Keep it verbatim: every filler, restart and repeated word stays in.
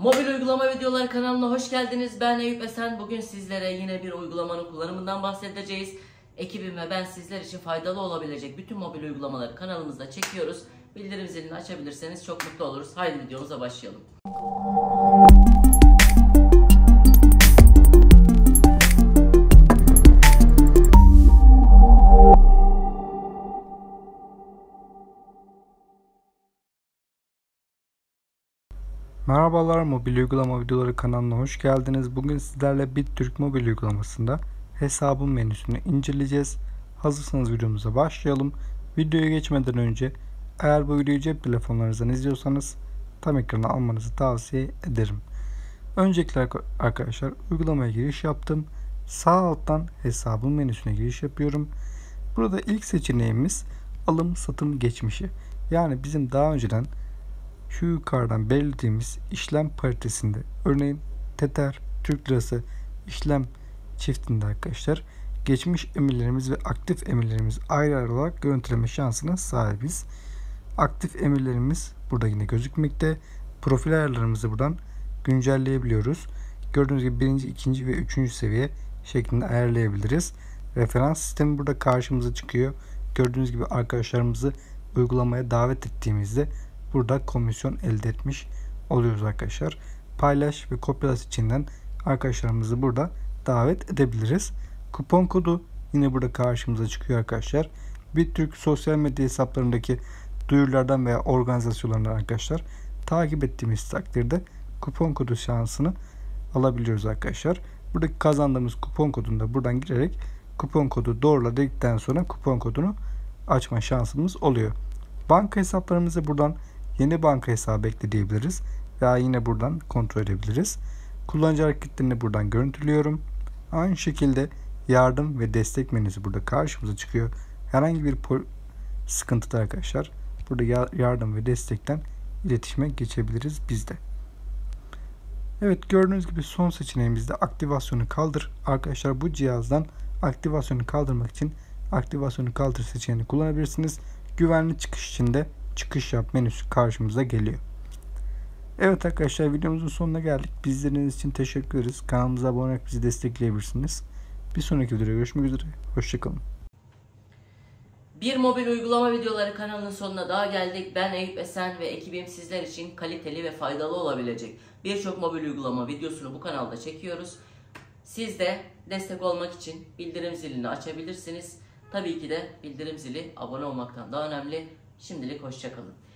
Mobil uygulama videoları kanalına hoş geldiniz. Ben Eyüp Esen. Bugün sizlere yine bir uygulamanın kullanımından bahsedeceğiz. Ekibim ve ben sizler için faydalı olabilecek bütün mobil uygulamaları kanalımızda çekiyoruz. Bildirim zilini açabilirseniz çok mutlu oluruz. Haydi videomuza başlayalım. Merhabalar, mobil uygulama videoları kanalına hoş geldiniz. Bugün sizlerle BitTürk mobil uygulamasında hesabın menüsünü inceleyeceğiz. Hazırsanız videomuza başlayalım. Videoya geçmeden önce eğer bu videoyu cep telefonlarınızdan izliyorsanız tam ekrana almanızı tavsiye ederim. Öncelikle arkadaşlar uygulamaya giriş yaptım. Sağ alttan hesabın menüsüne giriş yapıyorum. Burada ilk seçeneğimiz alım satım geçmişi. Yani bizim daha önceden şu yukarıdan belirlediğimiz işlem paritesinde, örneğin Tether, Türk Lirası işlem çiftinde arkadaşlar geçmiş emirlerimiz ve aktif emirlerimiz ayrı ayrı olarak görüntüleme şansına sahibiz. Aktif emirlerimiz burada yine gözükmekte. Profil ayarlarımızı buradan güncelleyebiliyoruz. Gördüğünüz gibi birinci, ikinci ve üçüncü seviye şeklinde ayarlayabiliriz. Referans sistemi burada karşımıza çıkıyor. Gördüğünüz gibi arkadaşlarımızı uygulamaya davet ettiğimizde burada komisyon elde etmiş oluyoruz arkadaşlar. Paylaş ve kopyalas içinden arkadaşlarımızı burada davet edebiliriz. Kupon kodu yine burada karşımıza çıkıyor arkadaşlar. BitTürk sosyal medya hesaplarındaki duyurulardan veya organizasyonlardan arkadaşlar takip ettiğimiz takdirde kupon kodu şansını alabiliyoruz arkadaşlar. Buradaki kazandığımız kupon kodunu da buradan girerek kupon kodu doğrula dedikten sonra kupon kodunu açma şansımız oluyor. Banka hesaplarımızı buradan yeni banka hesabı ekleyebiliriz veya yine buradan kontrol edebiliriz. Kullanıcı hareketlerini buradan görüntülüyorum. Aynı şekilde yardım ve destek menüsü burada karşımıza çıkıyor. Herhangi bir sıkıntıda arkadaşlar burada yardım ve destekten iletişime geçebiliriz biz de. Evet, gördüğünüz gibi son seçeneğimizde aktivasyonu kaldır. Arkadaşlar bu cihazdan aktivasyonu kaldırmak için aktivasyonu kaldır seçeneğini kullanabilirsiniz. Güvenli çıkış için de çıkış yap menüsü karşımıza geliyor. Evet arkadaşlar, videomuzun sonuna geldik. Bizleriniz için teşekkür ederiz. Kanalımıza abone olarak bizi destekleyebilirsiniz. Bir sonraki videoda görüşmek üzere. Hoşçakalın. Bir mobil uygulama videoları kanalının sonuna daha geldik. Ben Eyüp Esen ve ekibim sizler için kaliteli ve faydalı olabilecek birçok mobil uygulama videosunu bu kanalda çekiyoruz. Siz de destek olmak için bildirim zilini açabilirsiniz. Tabii ki de bildirim zili abone olmaktan daha önemli. Şimdilik hoşçakalın.